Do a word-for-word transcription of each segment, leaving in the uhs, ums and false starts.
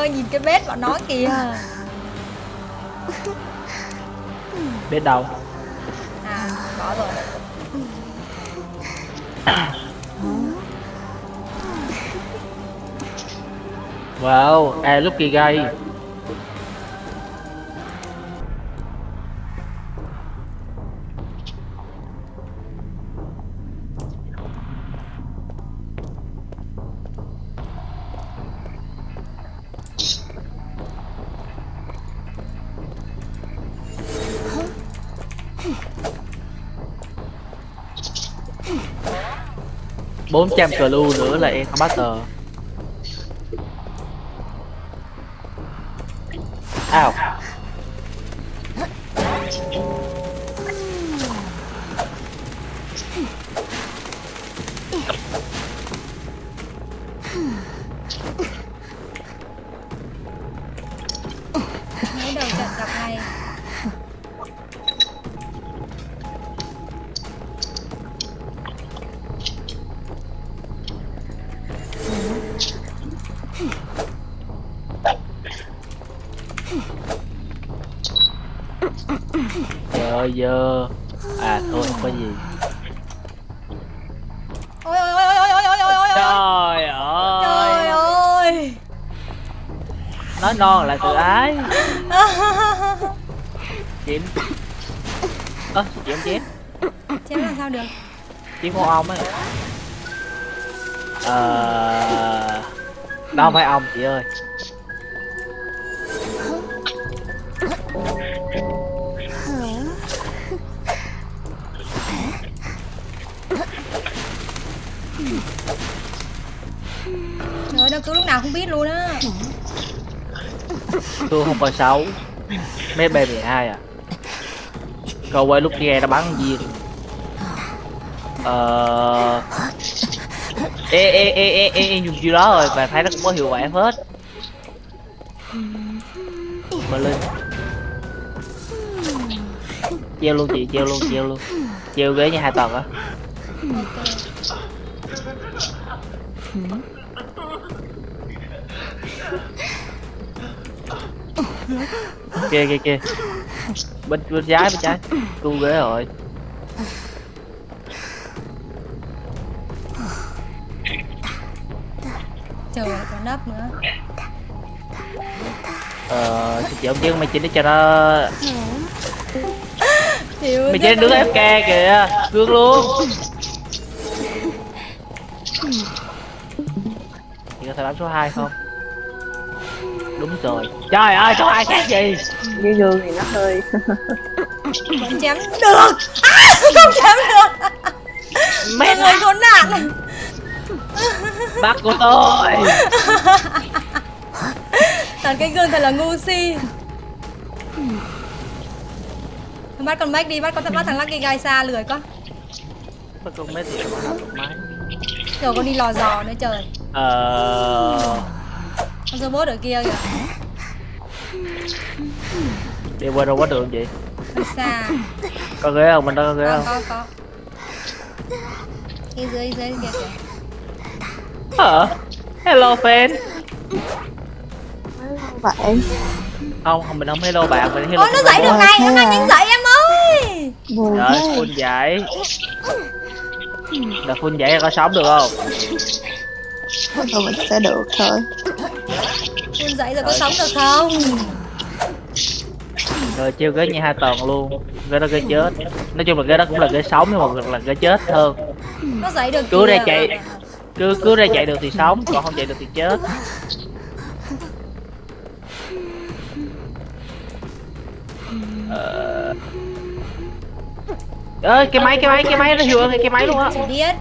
ơi, nhìn cái bếp bọn nó kìa. Bếp đâu? À, bỏ rồi. Wow, à Lucky Guy. bốn trăm cờ lưu nữa là em Butter. Ao. Mới đầu trận gặp này. Trời ơi giờ. À thôi không có gì. Ôi ôi ôi ôi ôi ôi ôi ôi. Trời ơi. Trời ơi. Nói non là tự ái. Chém. Ơ, chém chém. Chém làm sao được? Chém con ong ấy. Ờ. Đó không phải ong chị ơi. Trời ơi, nó cứ lúc nào không biết luôn á. Tôi không còn xấu. Mấy B mười hai à. Câu quay lúc nghe nó bắn viên. Ờ. Ê ê ê ê ê em dùng chiêu đó rồi và thấy nó cũng có hiệu quả hết. Mà lên. Treo luôn chị, treo luôn, treo luôn. Treo ghế như hai tầng á. Kia kia kia. Bên bên trái bên trái. Tu ghế rồi. Trời ơi, còn nấp nữa. Ờ, chị ông chứ mày chỉ để cho nó. Chịu Mày chỉ đứng ép ca kìa, cương luôn. Chị có thể bấm số hai không? Đúng rồi. Trời ơi, số hai khác gì? Như gương thì nó hơi. Vẫn chém được. À, không chém được. Mẹ người khốn nạn. Bắt của tôi. Toàn cái gương thật là ngu si. Bắt con Mac đi, bắt con bắt thằng Lucky Guy xa lười quá. Bắt con mấy thì nó làm được máy. Rồi con đi lò giò nữa trời. Ờ. Con robot ở kia kìa. Đi qua đâu có đường vậy? Hơi xa. Có ghế không? Mình đâu có ghế Có, không? có, có. Cái dưới, dưới kia kìa. Ờ. Hello fan. Vậy. Không, không mình không hello bạn, mình hello. Ôi nó dậy được này, nó nhanh nhanh dậy em ơi. Rồi, full dậy. Là full dậy có sống được không? Thôi mình sẽ được thôi. Full dậy rồi có sống được không? Rồi treo ghế như hai tuần luôn. Ghế đó ghế chết. Nói chung là ghế đó cũng là ghế sống nhưng mà là ghế chết hơn. Nó dậy được Cứ ra kìa. chạy. Cứ cứ ra chạy được thì sống, còn không chạy được thì chết. Ờ. Ơi cái máy cái máy cái máy nó hiệu cái máy luôn á. Chị biết.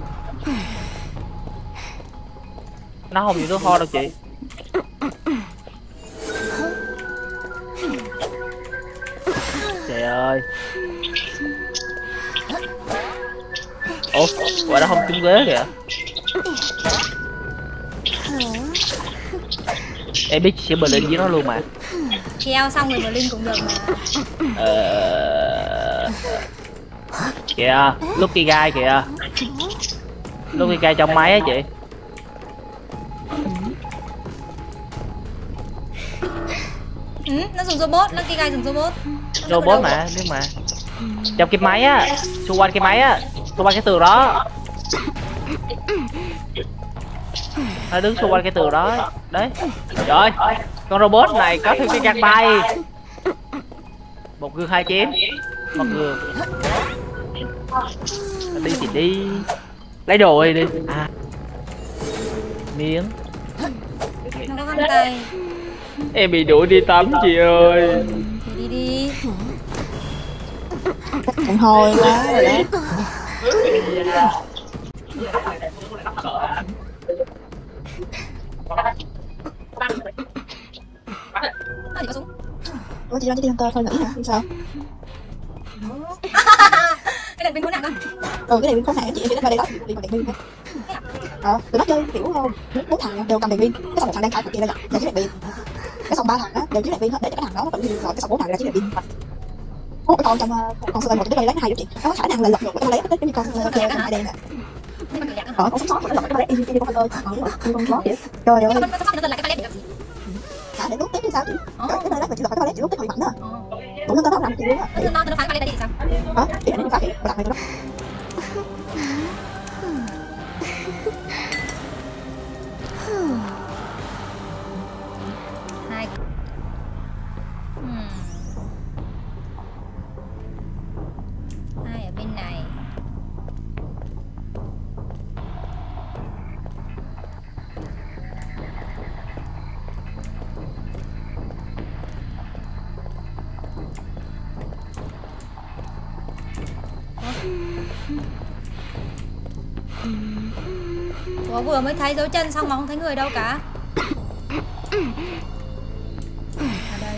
Nó không bị nước ho đâu chị. Trời ơi. Ủa, quả đó không trúng ghế kìa. Em biết sẽ bờ lên với nó luôn mà. Treo xong rồi Berlin cũng được mà. Ờ... Kìa, Lucky Guy kìa. Lucky Guy trong máy á chị. Ừ, nó dùng robot, Lucky Guy dùng robot. Robot mà, nhưng mà trong cái máy á, xung quanh cái máy á, xung quanh cái tường đó. Nó đứng xung quanh cái tường đó. Đấy. Trời ơi, con robot này có thêm cái găng tay. Một gương hai chén. Một gương. Đi thì đi. Lấy đồ đi đi. À. Miếng. Nó có găng tay. Em bị đuổi đi tắm chị ơi. Thì đi đi. Thằng hôi quá rồi đấy. À, có súng. Ủa chị đang đi Hunter thôi nữa hả? Vì sao? Cái đèn pin khốn nạn con. Ừ, cái đèn pin khốn nạn chị, chị đến đây đó, đi còn đèn pin nữa. Ờ, tụi nó chơi kiểu bốn thằng đều cầm đèn pin, cái xong một thằng đang cãi thằng kia đây là chiếc đèn pin. Cái xong ba thằng đó đều chiếc đèn pin hết để cho cái thằng đó nó tự nhiên rồi cái xong bốn thằng là chiếc đèn pin. Có một cái con trong con sơ một cái lấy hai đứa chị, nó có khả năng là lật ngược cái ba lét cái như con chơi hai đèn nè. Ờ, con sống sót nó lật cái ba lét y như con Hunter, như con chó vậy. Trời ơi. Hả, để lúc tiếp thì sao chị? Trời, cái ba lét mà chị lật cái ba lét chị lúc tiếp hồi mạnh đó. Tụi nó tới đâu làm chị luôn á. Nó nó phá cái ba lét đi sao? Hả? Chị anh đi phá chị, bà làm này đó. Hai. Hmm. Hai ở bên này. Ủa vừa mới thấy dấu chân xong mà không thấy người đâu cả. Ở đây.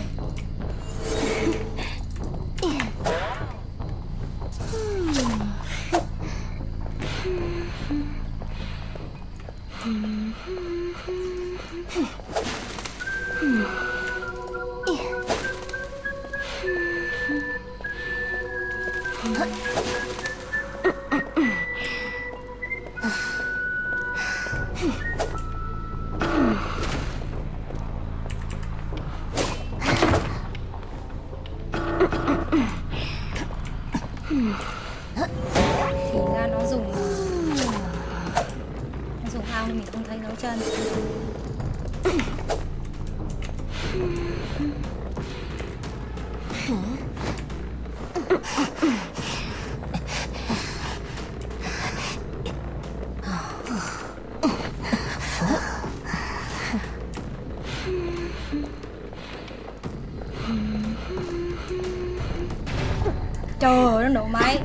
Thì ra nó dùng nó dùng thao nên mình không thấy dấu chân. Trời ơi, nó nổ máy.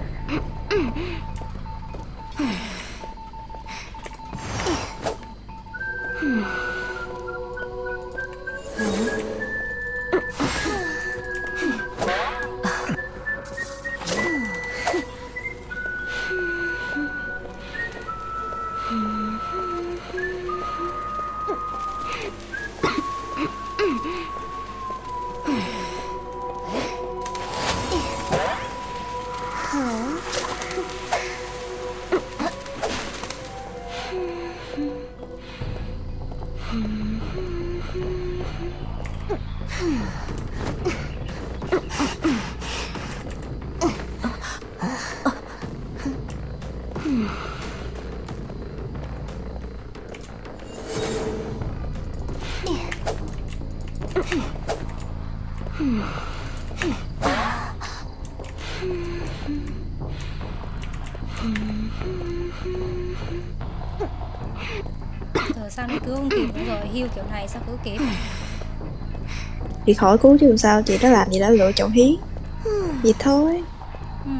Rồi sao nó cứu không kịp nữa rồi, heal kiểu này sao cứu kịp? Thì khỏi cứu chứ làm sao, chị đã làm gì đã lựa chọn hiến. Vậy thôi. Ừ.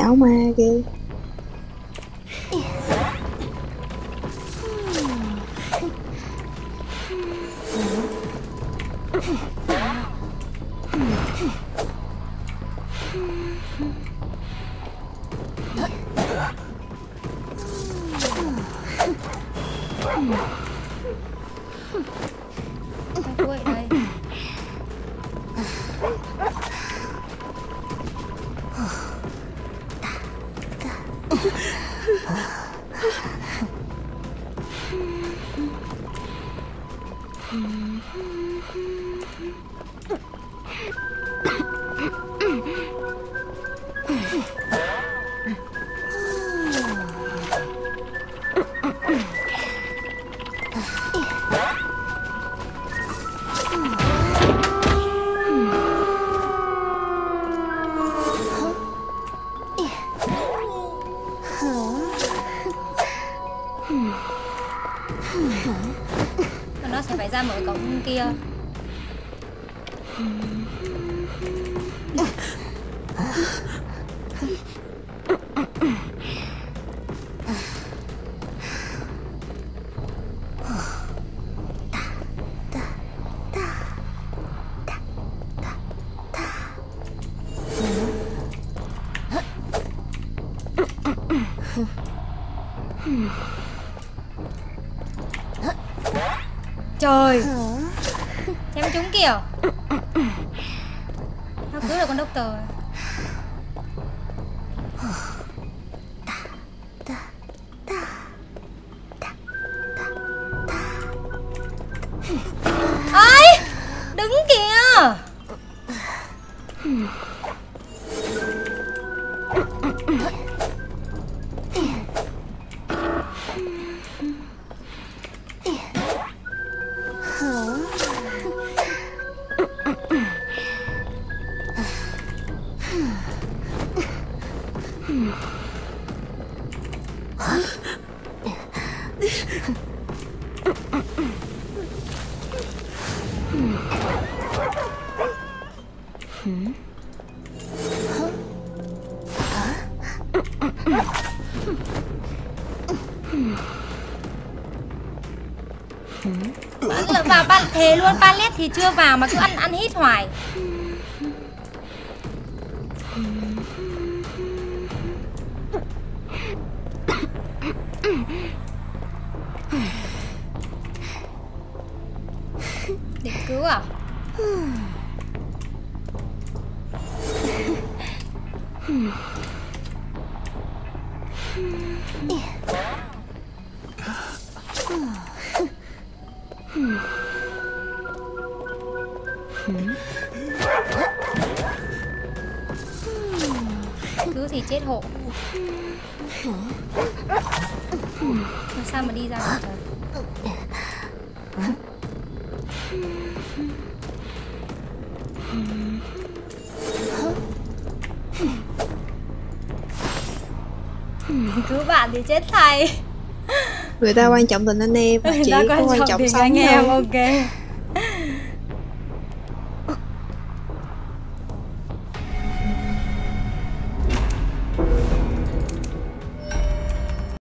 áo ma ghê. Cuối đây. Nó sẽ phải ra mở cổng kia. Trời, xem chúng kìa. Nó cứu được con doctor. Ấy, đứng kìa. Vào ban thề luôn, pallet thì chưa vào mà cứ ăn ăn hít hoài. Định cứu à? Cứu thì chết hộ. Làm sao mà đi ra được trời? Cứu bạn thì chết thầy. Người ta quan trọng tình anh em, Người chỉ ta có quan quan trọng trọng tình sống anh em, thôi. ok.